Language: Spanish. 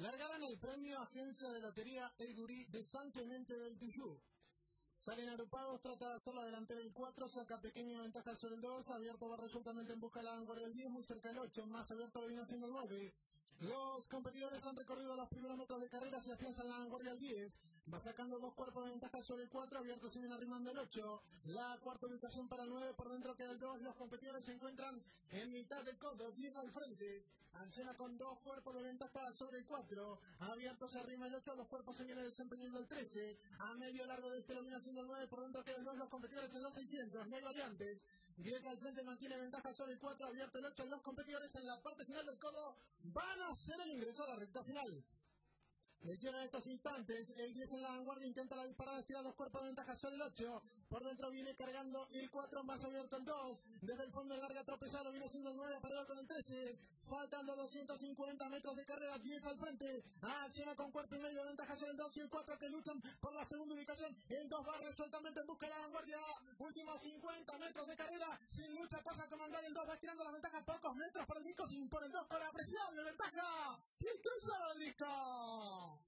Largaron el premio Agencia de Lotería El Gurí de San Clemente del Tuyú. Salen agrupados, trata de hacer la delantera el 4, saca pequeña ventaja sobre el 2, abierto va resultamente en busca de la vanguardia del 10, muy cerca del 8, más abierto lo viene haciendo el 9. Los competidores han recorrido los primeros metros de carrera, se afianzan la vanguardia del 10, va sacando 2 cuerpos de ventaja sobre el 4, abierto se viene arrimando el 8, la cuarta ubicación para el 9, por dentro queda el 2, los competidores se encuentran en mitad del codo, 10 al frente, Ancena con 2 cuerpos de ventaja sobre el 4, abierto se arrima el 8, 2 cuerpos se viene desempeñando el 13, a medio largo de este lo viene haciendo el 9, por dentro quedan 2, los competidores en los 600, no hay variantes, 10 al frente mantiene ventaja sobre el 4, abierto el 8, los competidores en la parte final del codo van a hacer el ingreso a la recta final. Lesiona en estos instantes, el 10 en la vanguardia intenta la disparada, estira 2 cuerpos de ventaja sobre el 8, por dentro viene cargando el 4, más abierto el 2, desde el fondo el larga tropezado, viene haciendo el 9, perdido con el 13, faltando 250 metros de carrera, 10 al frente, acciona con cuerpo y medio de ventaja sobre el 2 y el 4 que luchan por la segunda ubicación, el 2 va resueltamente en busca de la vanguardia, últimos 50 metros de carrera, sin lucha pasa a comandar el 2, va estirando la ventaja pocos metros para el disco, sin por el 2 con apreciable ventaja, y cruza el disco.